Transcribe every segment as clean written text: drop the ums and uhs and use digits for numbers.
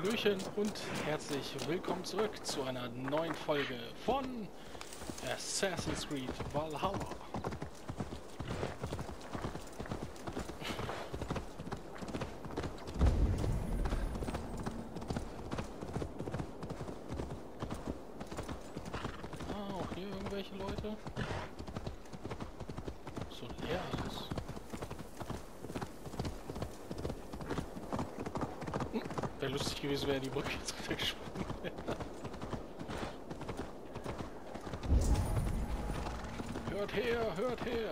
Hallöchen und herzlich willkommen zurück zu einer neuen Folge von Assassin's Creed Valhalla. Auch hier irgendwelche Leute? So leer alles. Wäre lustig gewesen, wäre die Brücke jetzt runtergesprungen wäre. Hört her, hört her!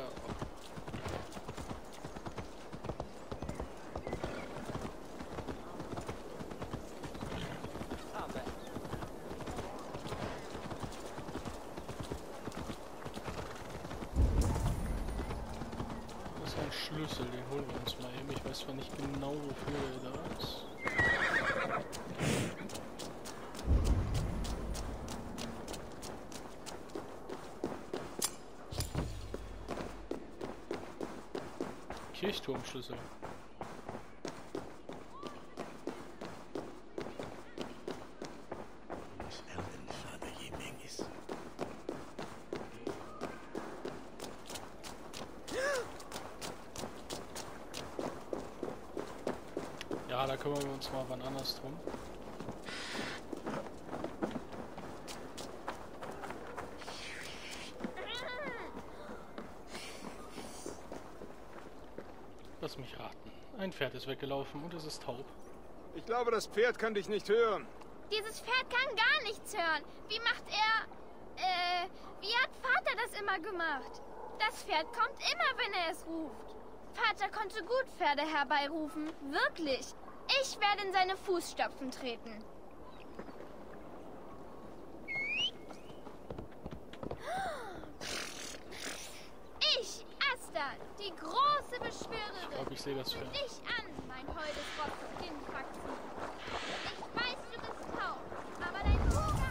Das ist ein Schlüssel, den holen wir uns mal eben. Ich weiß zwar nicht genau, wofür er da ist. Kirchturmschlüssel. Ja, da kümmern wir uns mal wann anders drum. Lass mich raten. Ein Pferd ist weggelaufen und es ist taub. Ich glaube, das Pferd kann dich nicht hören. Dieses Pferd kann gar nichts hören. Wie macht er... wie hat Vater das immer gemacht? Das Pferd kommt immer, wenn er es ruft. Vater konnte gut Pferde herbeirufen. Wirklich. Ich werde in seine Fußstapfen treten. Ich, Asta, die große Beschwörerin. Ich glaube, ich sehe das Pferd. Ruf dich an, mein holdes Rosskinfraktion. Ich weiß, du bist taub, aber dein Bruder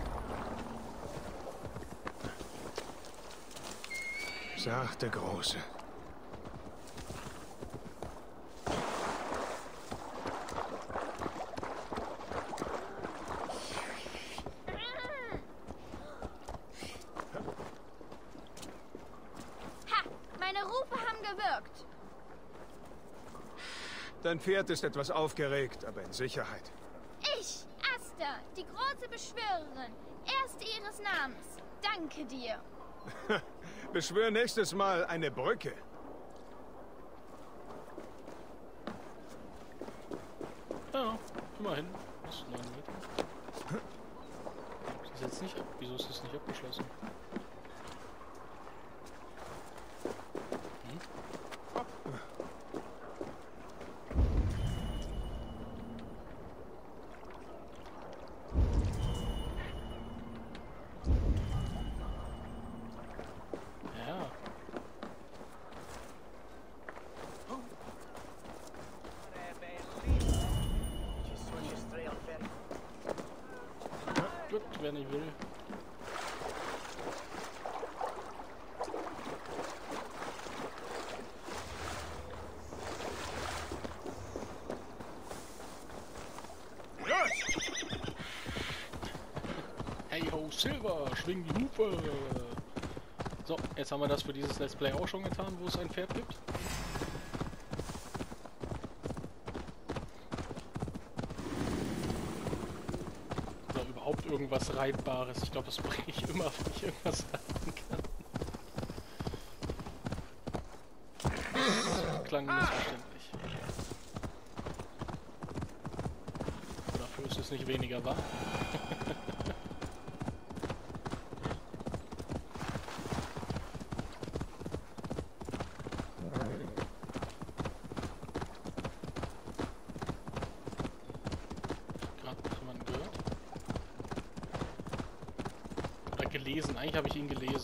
hört. Sachte Große. Ha! Meine Rufe haben gewirkt. Dein Pferd ist etwas aufgeregt, aber in Sicherheit. Ich, Asta, die große Beschwörerin, erste ihres Namens. Danke dir. Beschwör nächstes Mal eine Brücke. Ja, immerhin. Das ist 9 Meter. Das ist jetzt nicht ab. Wieso ist das nicht abgeschlossen? Ja. Gut, wer nicht will. Hey ho, Silver, schwing die Hufe! So, jetzt haben wir das für dieses Let's Play auch schon getan, wo es ein Pferd gibt. Oder überhaupt irgendwas Reitbares. Ich glaube, das bringe ich immer, wenn ich irgendwas reiten kann. Das klang missverständlich. Dafür ist es nicht weniger wahr. Gelesen. Eigentlich habe ich ihn gelesen.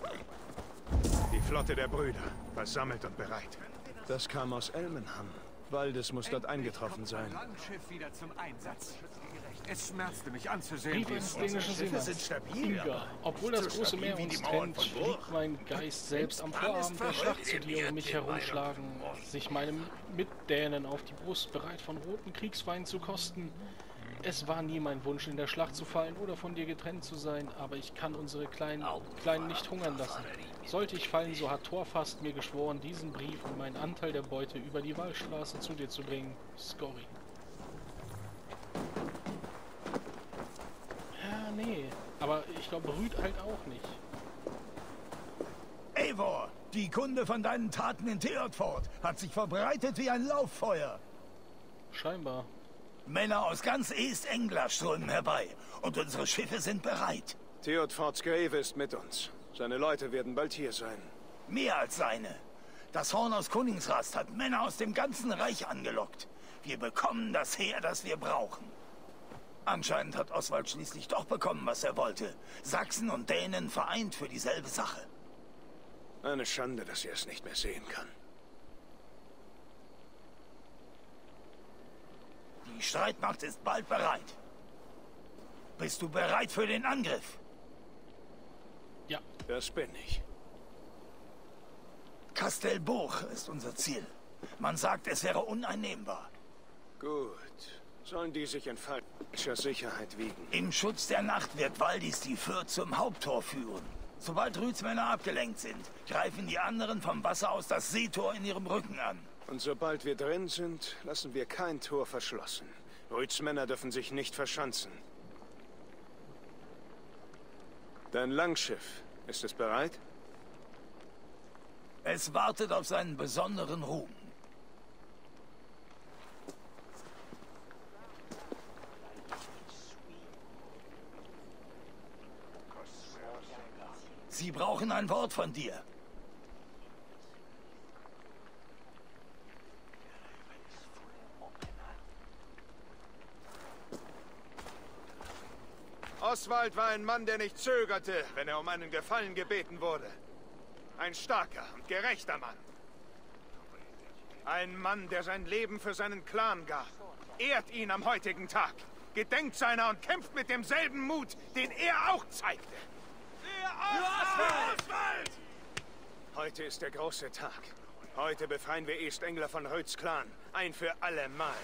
Die Flotte der Brüder, versammelt und bereit. Das kam aus Elmenham. Waldes muss dort eingetroffen sein. Langschiff wieder zum Einsatz. Es schmerzte mich anzusehen, Brief wie eines es dänischen Seemanns. sind stabil, Inga, obwohl das große Meer uns trennt, liegt mein Geist selbst am Vorabend der Schlacht zu dir um mich herumschlagen, sich meinem Mitdänen auf die Brust, bereit von roten Kriegswein zu kosten. Es war nie mein Wunsch, in der Schlacht zu fallen oder von dir getrennt zu sein, aber ich kann unsere Kleinen nicht hungern lassen. Sollte ich fallen, so hat Thorfast mir geschworen, diesen Brief und meinen Anteil der Beute über die Wallstraße zu dir zu bringen. Scory. Ja, nee. Aber ich glaube, Rüd halt auch nicht. Eivor, die Kunde von deinen Taten in Theodford hat sich verbreitet wie ein Lauffeuer. Scheinbar. Männer aus ganz East-England strömen herbei und unsere Schiffe sind bereit. Theodfords Greve ist mit uns. Seine Leute werden bald hier sein. Mehr als seine. Das Horn aus Koningsrast hat Männer aus dem ganzen Reich angelockt. Wir bekommen das Heer, das wir brauchen. Anscheinend hat Oswald schließlich doch bekommen, was er wollte. Sachsen und Dänen vereint für dieselbe Sache. Eine Schande, dass er es nicht mehr sehen kann. Die Streitmacht ist bald bereit. Bist du bereit für den Angriff? Ja. Das bin ich. Kastelburg ist unser Ziel. Man sagt, es wäre uneinnehmbar. Gut. Sollen die sich in falscher Sicherheit wiegen? Im Schutz der Nacht wird Valdis die Fürth zum Haupttor führen. Sobald Rüds Männer abgelenkt sind, greifen die anderen vom Wasser aus das Seetor in ihrem Rücken an. Und sobald wir drin sind, lassen wir kein Tor verschlossen. Rüds Männer dürfen sich nicht verschanzen. Dein Langschiff, ist es bereit? Es wartet auf seinen besonderen Ruhm. Sie brauchen ein Wort von dir. Oswald war ein Mann, der nicht zögerte, wenn er um einen Gefallen gebeten wurde. Ein starker und gerechter Mann. Ein Mann, der sein Leben für seinen Clan gab. Ehrt ihn am heutigen Tag. Gedenkt seiner und kämpft mit demselben Mut, den er auch zeigte. Oswald! Heute ist der große Tag. Heute befreien wir Eastengler von Röds Clan. Ein für alle Mal.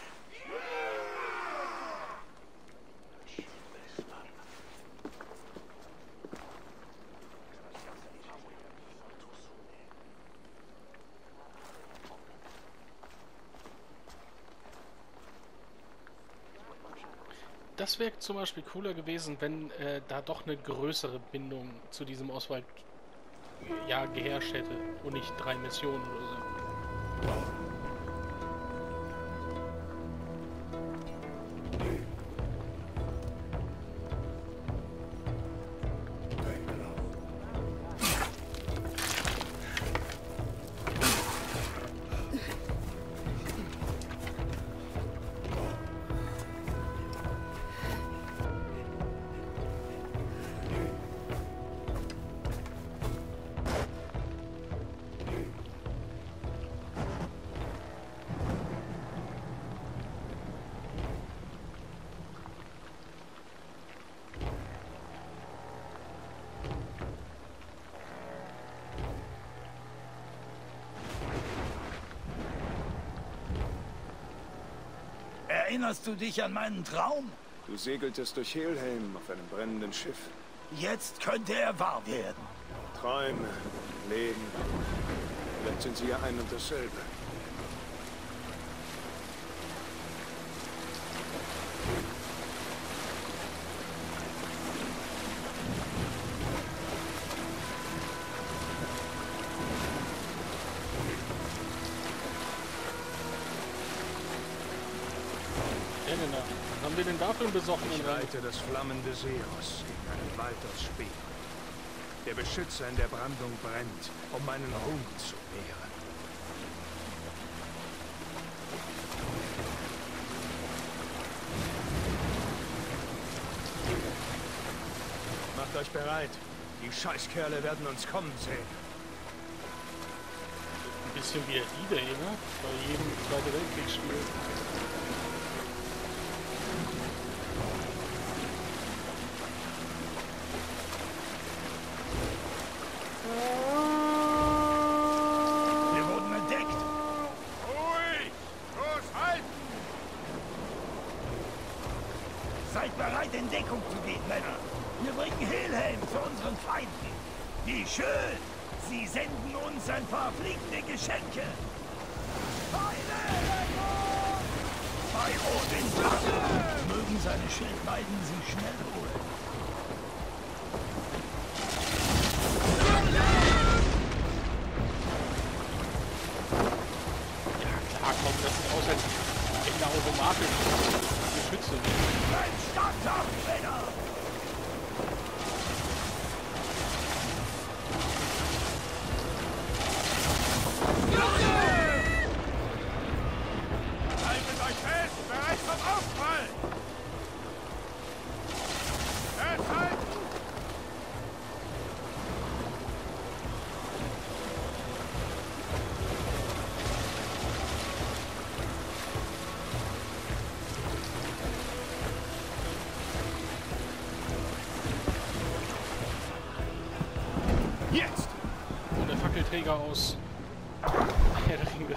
Das wäre zum Beispiel cooler gewesen, wenn da doch eine größere Bindung zu diesem Oswald ja, geherrscht hätte und nicht 3 Missionen oder so. Erinnerst du dich an meinen Traum? Du segeltest durch Helheim auf einem brennenden Schiff. Jetzt könnte er wahr werden. Träume, Leben. Vielleicht sind sie ja ein und dasselbe. Helena, was haben wir denn dafür einen besoffenen Ich reite das flammende Seeross in einen Wald aus Speer. Der Beschützer in der Brandung brennt, um meinen Ruhm zu mehren. Macht euch bereit. Die Scheißkerle werden uns kommen sehen. Bisschen wie der D-Day, ne? Bei jedem Zweite Weltkriegsspiel. Wir wurden entdeckt. Ruhig! Los, halten! Seid bereit, in Deckung zu gehen, Männer. Wir bringen Helheim zu unseren Feinden. Wie schön! Sie senden uns ein paar fliegende Geschenke. Bei Odins Rache mögen seine Schildweiden sie schnell holen. Ja klar, komm, das sieht aus, als hätten da automatisch Geschütze. Ein starker Männer! Haltet euch fest! Bereit zum Aufprall! Festhalten! Jetzt! Und der Fackelträger aus Herr der Ringe.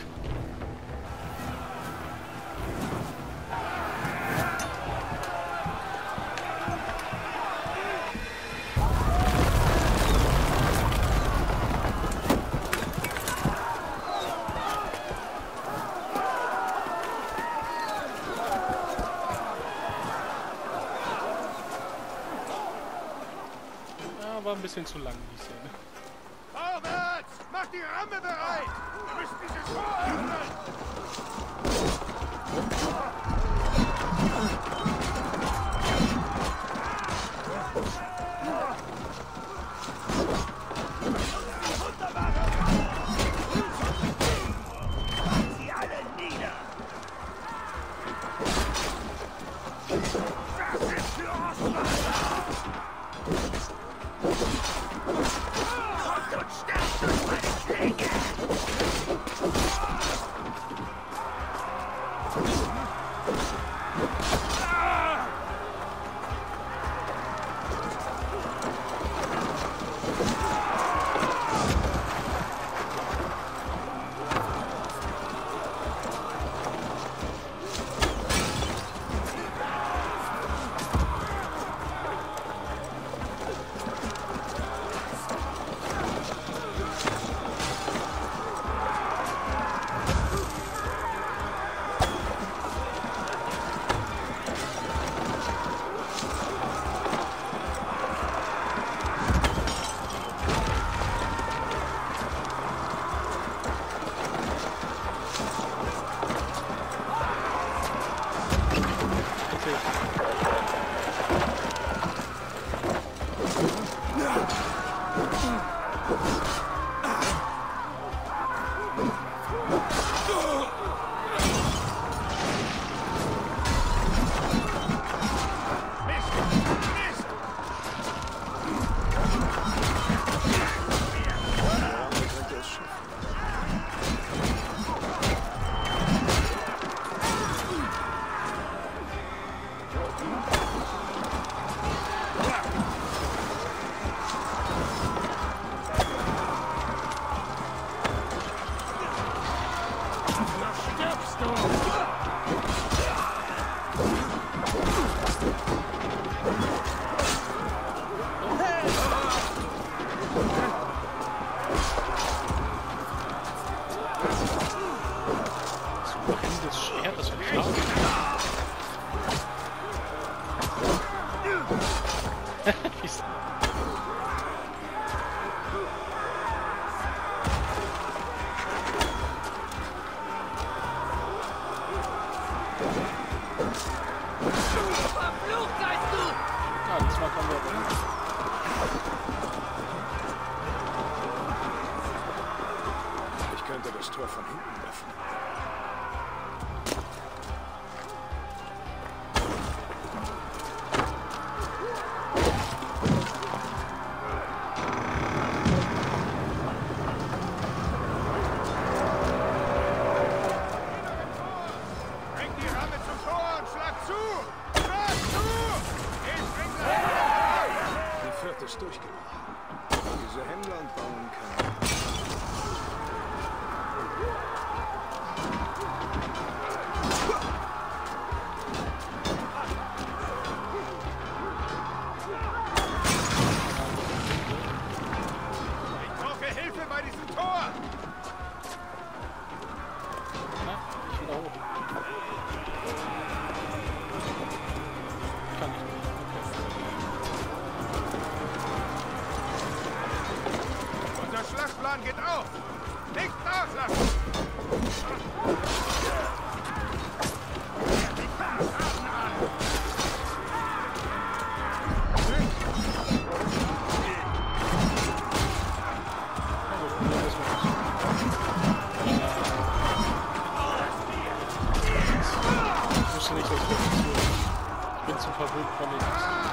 Ja, war ein bisschen zu lang, die Szene. Vorwärts! Macht die Ramme bereit! Wir müssen dieses Tor öffnen! Sie alle nieder! Das ist für Ostwald! Kommt und stärkt uns meine Schläge! Tor von hinten öffnen. Kurs durchgebrochen. Diese Händler und Bauern können... Ich brauche Hilfe bei diesem Tor! Na, ich will da hoch. Kann ich nicht. Okay. Unser Schlachtplan geht auf! Nicht nachlassen! Ich wusste nicht, dass ich das tue. Ich bin zu verwirrt von den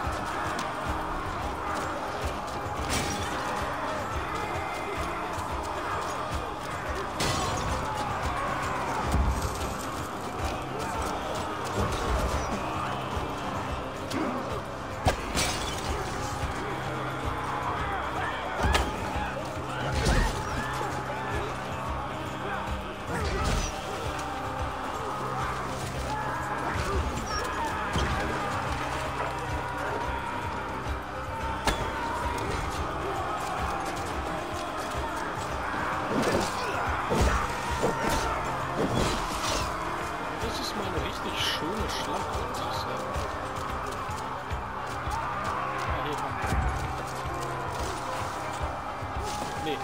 Das ist mal eine richtig schöne Schlacht, muss ich sagen. Ah, hier kommt. Nee.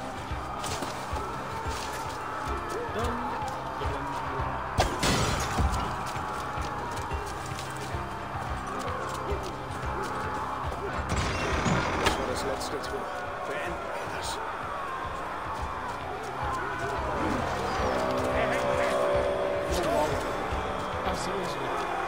Dann. Das war das letzte Tor. Beenden wir das. Ach so, so.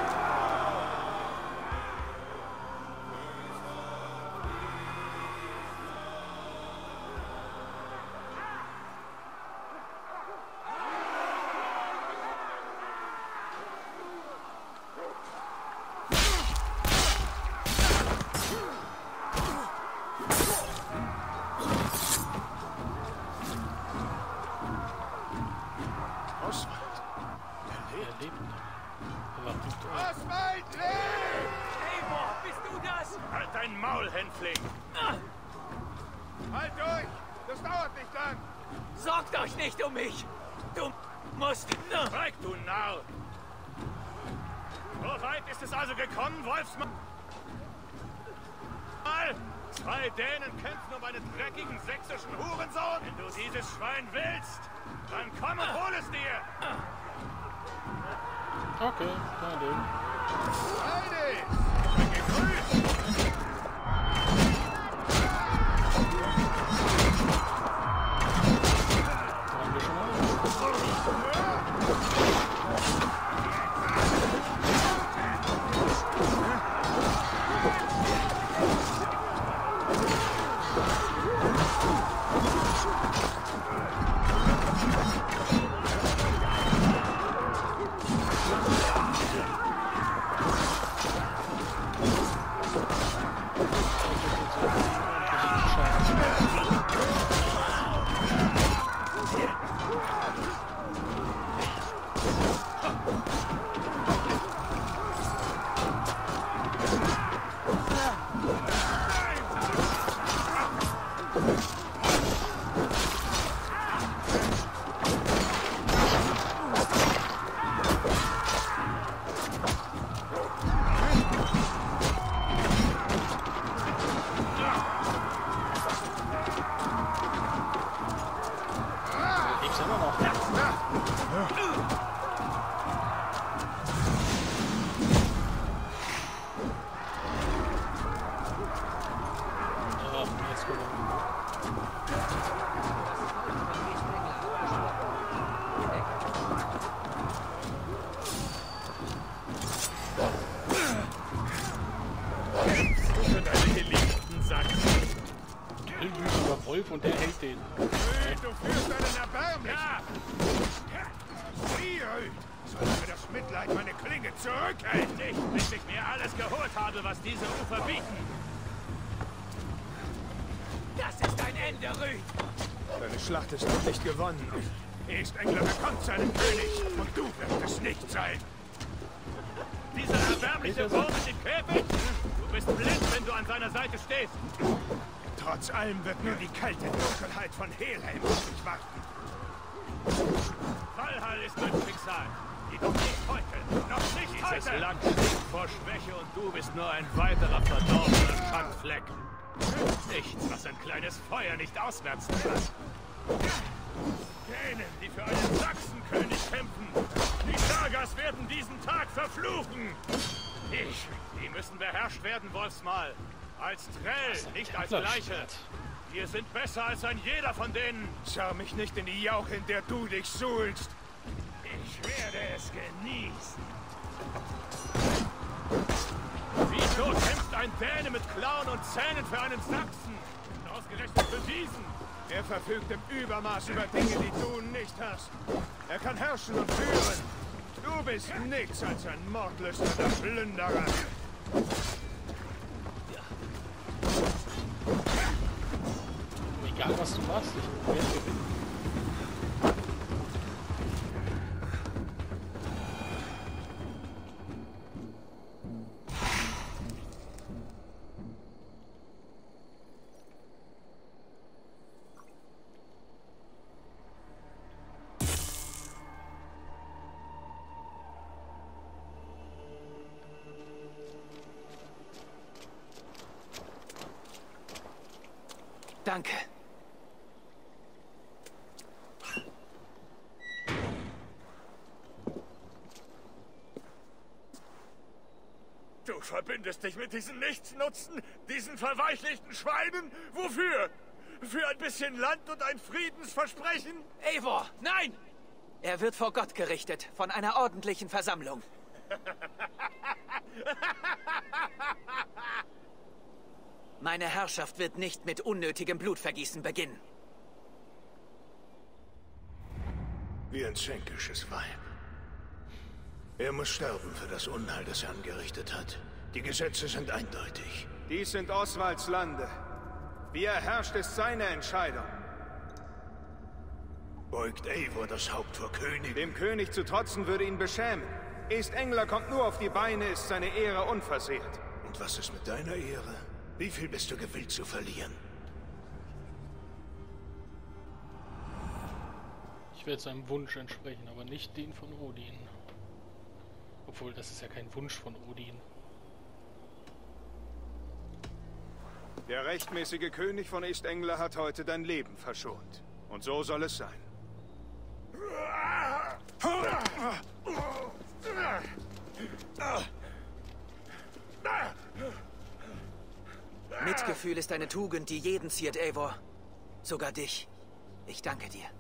Oswald! Er lebt noch. Aber nicht tot. Oswald, lebt! Eivor, bist du das? Halt dein Maul, Hänfling! Halt durch! Das dauert nicht lang! Sorgt euch nicht um mich! Du musst... Schweig, du Narr! So weit ist es also gekommen, Wolfsmann? Zwei Dänen kämpfen um einen dreckigen sächsischen Hurensohn! Wenn du dieses Schwein willst, dann komm und hol es dir! Okay, kein Ding. Heidi! Gegrüßt! Haben wir schon mal. Lebst immer noch. Jetzt kommen wir. Für deine geliebten Sachsen! Wütiger Wolf und der hält den. Du führst einen erbärmlichen! Sieh, soll mir das Mitleid meine Klinge zurückhält! Nicht, bis ich mir alles geholt habe, was diese Ufer bieten! Das ist ein Ende, Rüd. Deine Schlacht ist noch nicht gewonnen. Estengler bekommt seinen König und du wirst es nicht sein. Dieser erbärmliche Wurm mit den Käfig? Du bist blind, wenn du an seiner Seite stehst. Trotz allem wird nur die kalte Dunkelheit von Helheim auf dich warten. Valhall ist mein Schicksal. Jedoch nicht heute. Noch nicht Dieses heute. Land Land stinkt vor Schwäche und du bist nur ein weiterer verdorbener Schandfleck. Nichts, was ein kleines Feuer nicht ausmerzen kann. Dänen, die für einen Sachsenkönig kämpfen. Die Sagas werden diesen Tag verfluchen. Die müssen beherrscht werden, Wolfsmal. Als Trell, nicht als Gleiche. Wir sind besser als ein jeder von denen. Schau mich nicht in die Jauche, in der du dich suhlst. Ich werde es genießen. Wieso kämpft ein Däne mit Klauen und Zähnen für einen Sachsen? Und ausgerechnet für diesen? Er verfügt im Übermaß über Dinge, die du nicht hast. Er kann herrschen und führen. Du bist nichts als ein mordlüsterner Plünderer. Egal was du machst, ich werde gewinnen. Danke. Du verbindest dich mit diesen Nichtsnutzen, diesen verweichlichten Schweinen? Wofür? Für ein bisschen Land und ein Friedensversprechen? Eivor, nein! Er wird vor Gott gerichtet, von einer ordentlichen Versammlung. Meine Herrschaft wird nicht mit unnötigem Blutvergießen beginnen. Wie ein zänkisches Weib. Er muss sterben für das Unheil, das er angerichtet hat. Die Gesetze sind eindeutig. Dies sind Oswalds Lande. Wie er herrscht, ist seine Entscheidung. Beugt Eivor das Haupt vor König? Dem König zu trotzen würde ihn beschämen. Estengler kommt nur auf die Beine, ist seine Ehre unversehrt. Und was ist mit deiner Ehre? Wie viel bist du gewillt zu verlieren? Ich werde seinem Wunsch entsprechen, aber nicht den von Odin. Obwohl, das ist ja kein Wunsch von Odin. Der rechtmäßige König von Estengler hat heute dein Leben verschont. Und so soll es sein. Mitgefühl ist eine Tugend, die jeden ziert, Eivor. Sogar dich. Ich danke dir.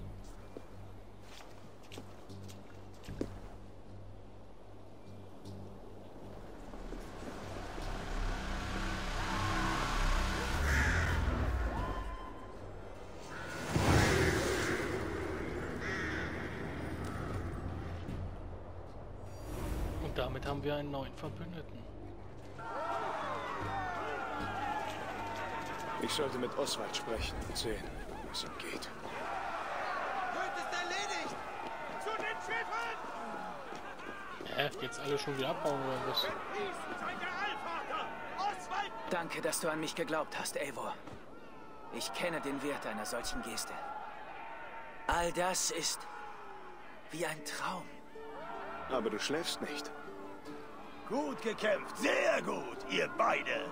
Und damit haben wir einen neuen Verbündeten. Ich sollte mit Oswald sprechen und sehen, was ihm geht. Gut ist erledigt! Zu den Schiffen! Jetzt alle schon wieder abbauen oder was? Gepriesen sei der Allvater! Oswald! Danke, dass du an mich geglaubt hast, Eivor. Ich kenne den Wert einer solchen Geste. All das ist wie ein Traum. Aber du schläfst nicht. Gut gekämpft, sehr gut, ihr beide.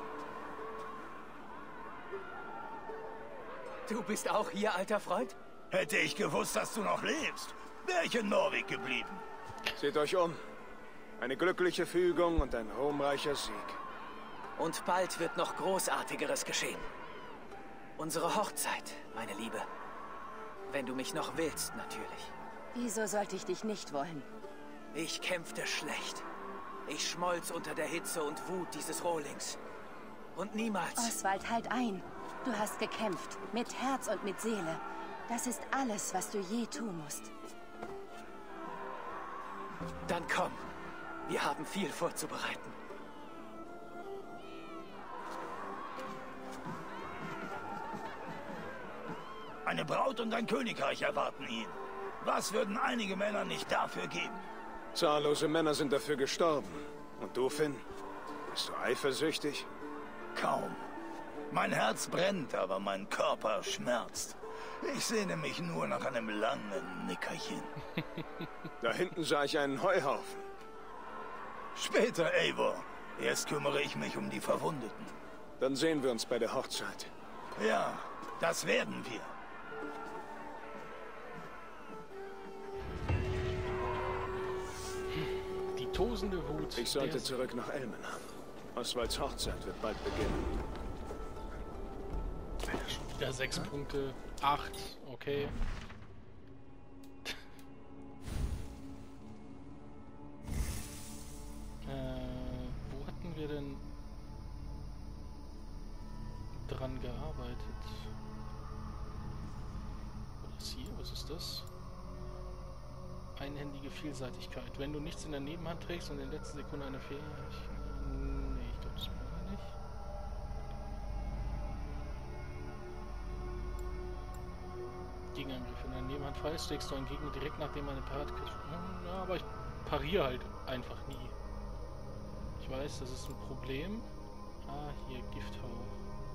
Du bist auch hier, alter Freund? Hätte ich gewusst, dass du noch lebst, wäre ich in Norweg geblieben. Seht euch um. Eine glückliche Fügung und ein ruhmreicher Sieg. Und bald wird noch Großartigeres geschehen. Unsere Hochzeit, meine Liebe. Wenn du mich noch willst, natürlich. Wieso sollte ich dich nicht wollen? Ich kämpfte schlecht. Ich schmolz unter der Hitze und Wut dieses Rohlings. Und niemals... Oswald, halt ein. Du hast gekämpft. Mit Herz und mit Seele. Das ist alles, was du je tun musst. Dann komm. Wir haben viel vorzubereiten. Eine Braut und ein Königreich erwarten ihn. Was würden einige Männer nicht dafür geben? Zahllose Männer sind dafür gestorben. Und du, Finn? Bist du eifersüchtig? Kaum. Mein Herz brennt, aber mein Körper schmerzt. Ich sehne mich nur nach einem langen Nickerchen. Da hinten sah ich einen Heuhaufen. Später, Eivor. Erst kümmere ich mich um die Verwundeten. Dann sehen wir uns bei der Hochzeit. Ja, das werden wir. Die tosende Wut. Ich sollte zurück nach Elmenham. Oswalds Hochzeit wird bald beginnen. Schon wieder 6 Punkte. 8, okay. Wo hatten wir denn dran gearbeitet? Was hier? Was ist das? Einhändige Vielseitigkeit. Wenn du nichts in der Nebenhand trägst und in der letzten Sekunde eine Fähigkeit... Nee, ich glaube, das brauchen wir nicht. Gegenangriff. In der Nebenhand frei schlägst du einen Gegner direkt nachdem eine Paratkiste... Ja, aber ich pariere halt einfach nie. Ich weiß, das ist ein Problem. Ah, hier, Gifthauch.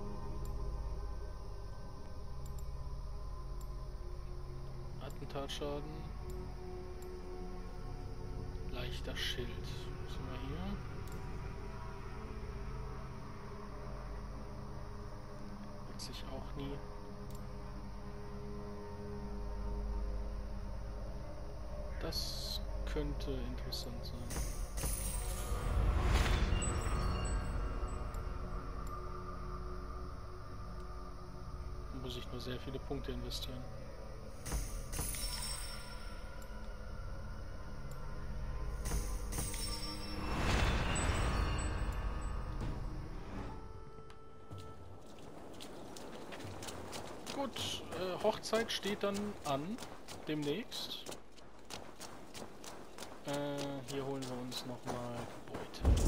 Attentatschaden. Leichter Schild. Was haben wir hier? Weiß ich auch nie. Das könnte interessant sein. Da muss ich nur sehr viele Punkte investieren. Gut, Hochzeit steht dann an, demnächst. Hier holen wir uns nochmal Beute.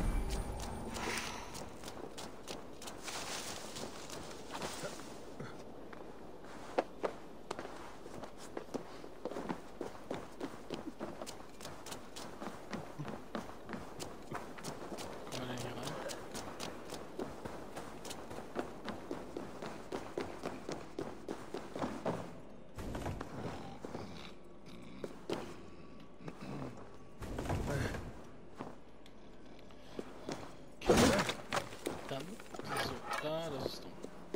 Kommen wir denn hier rein? Dann, so, da, das ist dumm.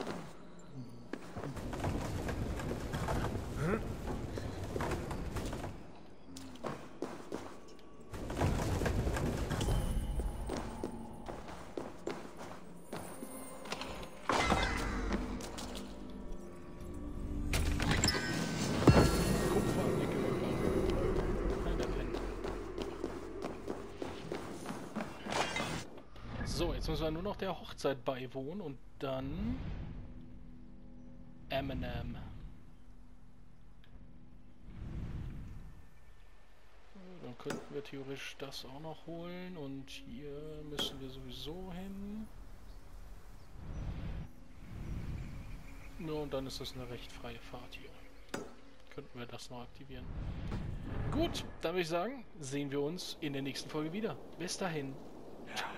So, jetzt müssen wir nur noch der Hochzeit beiwohnen und dann Eminem. Dann könnten wir theoretisch das auch noch holen und hier müssen wir sowieso hin. Ja, und dann ist das eine recht freie Fahrt hier. Könnten wir das noch aktivieren. Gut, dann würde ich sagen, sehen wir uns in der nächsten Folge wieder. Bis dahin. Ciao.